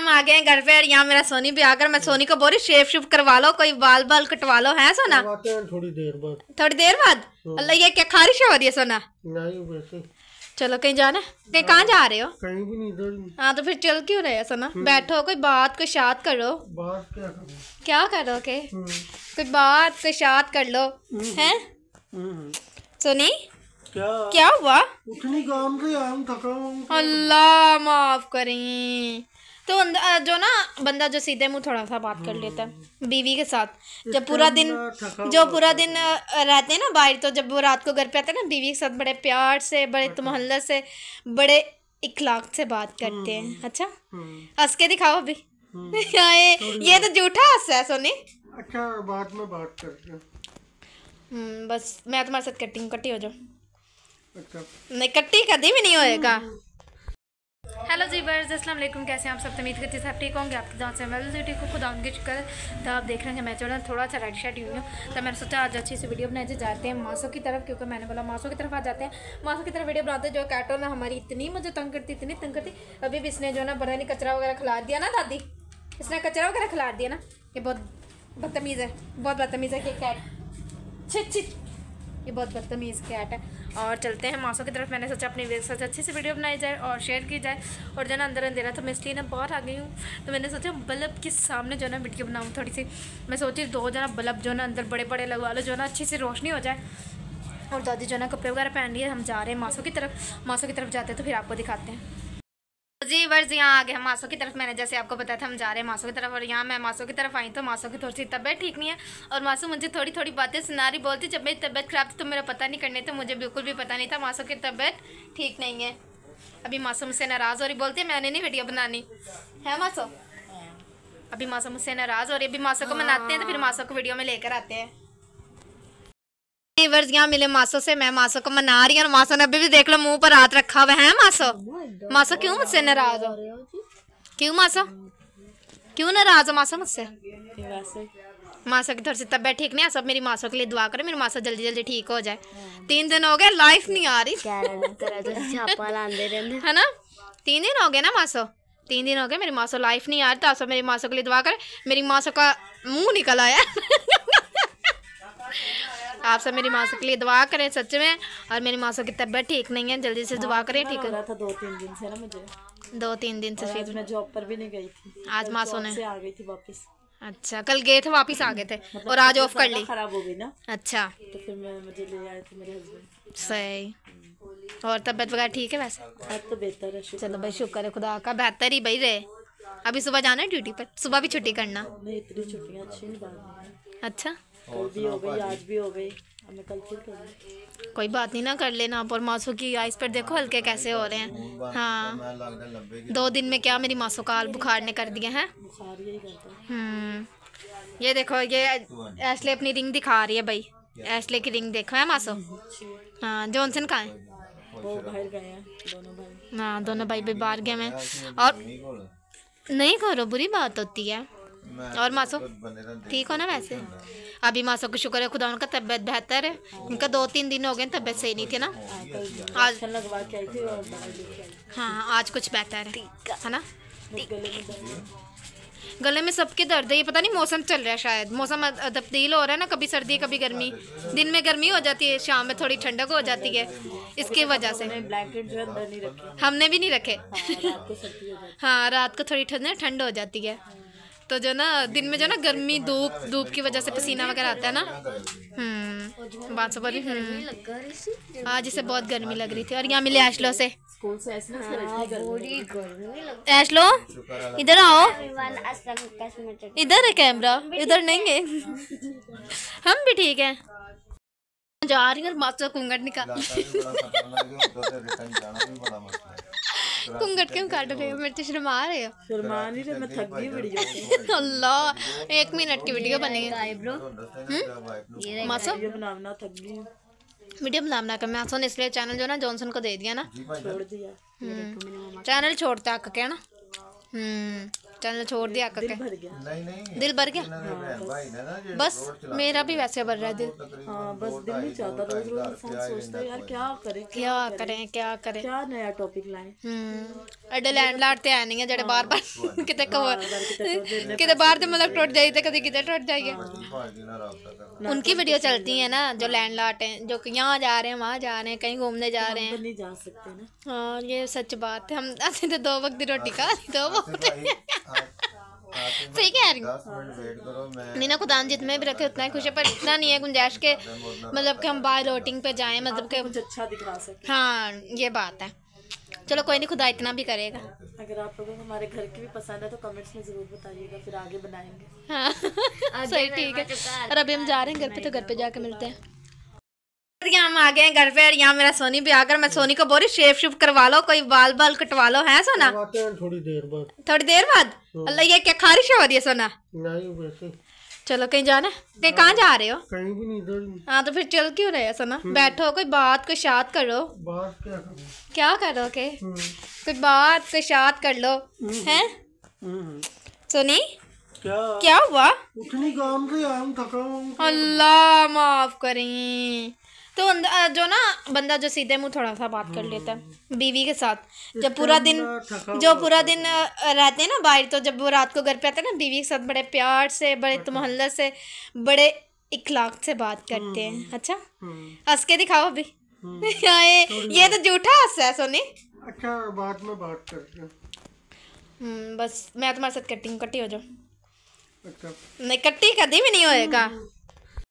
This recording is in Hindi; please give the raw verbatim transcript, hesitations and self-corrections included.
हम आ गए हैं घर पे और यहाँ मेरा सोनी भी आकर, मैं सोनी को बोल रही शेप शुप करवा लो, कोई बाल बाल कटवा लो, है सोना? थोड़ी देर बाद। थोड़ी देर बाद? अल्लाह ये क्या खारिश हो रही है सोना? नहीं वैसे। चलो कहीं जाना है? कहीं कहाँ जा रहे हो? कहीं भी नहीं, इधर। हाँ तो फिर चल क्यों रहे हो सोना? बैठो, कोई बात कोई शाद करो। बात क्या करो? क्या करोगे? कोई बात कोई शाद कर लो, हैं? सोनी क्या क्या हुआ? उठनी काम से आया हूं, थका हूं। अल्लाह माफ करें। तो जो ना बंदा जो सीधे मुंह थोड़ा सा बात कर लेता है बीवी के साथ, जब पूरा दिन जो पूरा दिन रहते हैं ना बाहर, तो जब वो रात को घर पे आते हैं ना बीवी के साथ बड़े प्यार से, बड़े तमहल्लत से, बड़े इखलाक से बात करते हैं। अच्छा हंस के दिखाओ अभी। ये तो झूठा हंस है सोनी। अच्छा बाद में बात करते हैं। हम्म बस मैं तुम्हारे साथ कट्टी हूँ, कट्टी हो जाओ। अच्छा नहीं कट्टी कभी भी नहीं होएगा। हेलो जी बर्स, अस्सलाम वालेकुम, कैसे हैं आप सब? उम्मीद करती है सब ठीक होंगे। आपकी जान से मैं भी ठीक हूँ, खुदा उनकी शुक्र। तो आप देख रहे हैं मैं जो ना थोड़ा सा रेड शर्ट हुई हूँ, तो मैंने सोचा आज अच्छी सी वीडियो बनाए जाते हैं मासों की तरफ, क्योंकि मैंने बोला मासों की तरफ आ जाते हैं। मासों की तरफ वीडियो बनाते जो कैटो ना हमारी इतनी मुझे तंग करती इतनी तंग करती। अभी भी इसने जो ना बड़ा नहीं कचरा वगैरह खिला दिया ना दादी, इसने कचरा वगैरह खिला दिया ना। ये बहुत बदतमीज़ है, बहुत बदतमीज़ है कि कैट छिट छिट, ये बहुत बदतमीज़ कैट है। और चलते हैं मासों की तरफ। मैंने सोचा अपनी वीडियो से अच्छी सी वीडियो बनाई जाए और शेयर की जाए। और जो ना अंदर अंधेरा तो मैं इसलिए ना बाहर आ गई हूँ, तो मैंने सोचा बल्ब के सामने जो ना वीडियो बनाऊँ थोड़ी सी। मैं सोची दो जना बल्ब जो ना अंदर बड़े बड़े लगवा लो, जो ना अच्छी सी रोशनी हो जाए। और दादी जो ना कपड़े वगैरह पहन लिए, हम जा रहे हैं मासों की तरफ। मासों की तरफ जाते हैं तो फिर आपको दिखाते हैं। जी वर्ष यहाँ आ गए हम मासों की तरफ। मैंने जैसे आपको बताया था हम जा रहे हैं मासों की तरफ, और यहाँ मैं मासों की तरफ आई तो मासों की थोड़ी सी तबीयत ठीक नहीं है। और मासू मुझे थोड़ी थोड़ी बातें सुना रही, बोलती जब मेरी तबीयत खराब थी तो मेरा पता नहीं करने, तो मुझे बिल्कुल भी पता नहीं था मासों की तबीयत ठीक नहीं है। अभी मासू मुझसे नाराज़ हो रही, बोलती है मैंने नहीं वीडियो बनानी है मासो। अभी मासू मुझसे नाराज़ हो रही, अभी मासों को मनाते हैं तो फिर मासों को वीडियो में लेकर आते हैं। वर्ष यहाँ मिले मासो से, मैं मासो को मना रही हूँ और मासो ने अभी भी देख लो मुंह पर हाथ रखा हुआ है। मासो मासो क्यों मुझसे नाराज हो? क्यों मासो क्यों नाराज हो मासो मुझसे? मासो की थोड़ी सी तबीयत ठीक नहीं है, सब मेरी मासो के लिए दुआ करें, मेरी मासो जल्दी जल्दी ठीक हो जाए। तीन दिन हो गए लाइफ नहीं आ रही है ना, तीन दिन हो गए ना मासो, तीन दिन हो गए मेरी मासो लाइफ नहीं आ रही। तो सब मेरी मासो के लिए दुआ करें, मेरी मासो का मुँह निकल आया। आप सब मेरी मासों के लिए दुआ करें सच में। और मेरी मासों की तबीयत ठीक नहीं है, जल्दी से दुआ करें। ठीक है था दो तीन दिन से ना मुझे, दो तीन दिन से फिर मैं जॉब पर भी नहीं गई थी, आज मासों ने से आ गई थी वापस। अच्छा कल गए थे वापस आ गए थे मतलब और आज ऑफ कर ली, खराब हो गई ना। अच्छा तो फिर मैं मुझे ले आए थे मेरे हस्बैंड। सही। और तबीयत वगैरह ठीक है वैसे? अब तो बेहतर है, चलो भाई शुक्र है खुदा का, बेहतर ही भाई रहे। अभी सुबह जाना है ड्यूटी पर, सुबह भी छुट्टी करना? नहीं इतनी छुट्टियाँ अच्छी नहीं। अच्छा कल भी हो गई आज भी हो गई, अब मैं कल फिर करूँगी। कोई बात नहीं ना, कर लेना। और मासों की आइस पर देखो हल्के कैसे हो रहे हैं। हाँ दो दिन में क्या मेरी मासों का हाल बुखार ने कर दिया है। बुखार यही करता है। हम्म ये देखो ये एशले अपनी रिंग दिखा रही है भाई, एशले की रिंग देखो है मासो। हाँ जॉनसन कहाँ है? वो बाहर गए हैं दोनों भाई। हाँ दोनों भाई भी बाहर गए हैं। और नहीं करो, बुरी बात होती है। और मासो ठीक हो ना वैसे? अभी मासो को शुक्र है खुदा उनका तबीयत बेहतर है, उनका दो तीन दिन हो गए तबीयत सही नहीं थी ना। आज लगवा के आई थी और दवाई लेके आई। हाँ आज कुछ बेहतर है है ना। गले में सबके दर्द है, ये पता नहीं मौसम चल रहा है, शायद मौसम तब्दील हो रहा है ना, कभी सर्दी कभी गर्मी। दिन में गर्मी हो जाती है, शाम में थोड़ी ठंडक हो जाती है, इसकी वजह से ब्लैंकेट जो अंदर नहीं रखे, हमने भी नहीं रखे। हाँ रात को थोड़ी ठंड ठंड हो जाती है, तो जो ना दिन में जो ना गर्मी धूप धूप की वजह से पसीना वगैरह आता है ना। हम्म बात सब हम्म हाँ जिसे बहुत गर्मी लग रही थी। और यहाँ मिले एशलो से, स्कूल से ऐसे एशलो इधर आओ, इधर है कैमरा, इधर नहीं है। हम भी ठीक है, जा रही हूँ मास्टर कुंगट निकाल। कुंगट क्यों काट रहे हो? मेरे तो शर्मा रहे हो। शर्मा नहीं रहे, मैं थक गई वीडियो। अल्लाह एक मिनट की वीडियो बनेगी मासो, बनाना थक गई वीडियो बनाना कर। मासो ने इसलिए चैनल जो ना जॉनसन को दे दिया ना, छोड़ दिया। चैनल छोड़ता है क्या ना। हम्म चैनल छोड़ दिया दिल करके भर गया। नहीं नहीं दिल भर गया हाँ, बस मेरा भी वैसे भर रहा है दिल। हाँ बस दिल नहीं चाहता, रोज रोज इंसान सोचता है यार क्या करे क्या करें क्या करें क्या नया टॉपिक लाएं। हम्म एडे लैंडलॉर्ड ते है नहीं है जेडे बार बार किते कवर किते बाहर ते मतलब टूट जाई ते कभी किते टूट जाइए। उनकी वीडियो चलती है ना जो लैंडलॉर्ड हैं, जो कि यहाँ जा रहे हैं वहाँ जा रहे हैं कहीं घूमने जा रहे हैं। नहीं जा सकते ना। हाँ ये सच बात है, हम ऐसे तो दो वक्त की रोटी खा ली दो वक्त सही कह रही हूँ। दस मिनट वेट करो मैं नीना खुदा जितने भी रखे उतना ही खुश है, पर इतना नहीं है गुंजाइश के मतलब कि हम बाय रोटिंग पे जाएं, मतलब कि कुछ अच्छा दिखा सके। हाँ ये बात है। चलो कोई नहीं, खुदा इतना भी करेगा। अगर आप लोगों को हमारे घर की भी पसंद है तो कमेंट्स में जरूर बताइएगा, फिर आगे बनाएंगे। हाँ सही ठीक है। और अभी हम जा रहे हैं घर पे, तो घर पे जाके मिलते हैं। यहाँ हम आ गए हैं घर पे और यहाँ मेरा सोनी भी आकर, मैं सोनी को बोल रही शेप शुप करवा लो, कोई बाल बाल कटवा लो। है सोना? आते हैं थोड़ी देर बाद। थोड़ी देर बाद? अल्लाह ये क्या खारिश हो रही है सोना? नहीं वैसे चलो कहीं जाना है? कहीं कहाँ जा रहे हो? कहीं भी नहीं इधर ही। हाँ तो फिर चल क्यों रहे हो सोना? बैठो कोई बात कोई शाद करो। बात क्या करूं? क्या करोगे? कोई बात कोई शाद कर लो। हैं हम्म, सोनी क्या क्या हुआ? उतनी काम से आया हूं, थका हूं। अल्लाह माफ करें। तो अंद- जो ना बंदा जो सीधे मुंह थोड़ा सा बात कर लेता है बीवी के साथ, जब पूरा दिन जो पूरा दिन अ, रहते हैं ना बाहर, तो जब वो रात को घर पे आते हैं ना बीवी के साथ बड़े प्यार से बड़े तमहल्लत से बड़े इखलाक से बात करते हैं। अच्छा हंस के दिखाओ अभी। ये ये तो झूठा हंस है सोनी। अच्छा बाद में बात करते हैं। हम्म, बस मैं तुम्हारे साथ कट्टी हूँ, कट्टी हो जाओ। अच्छा नहीं कट्टी कभी भी नहीं होएगा।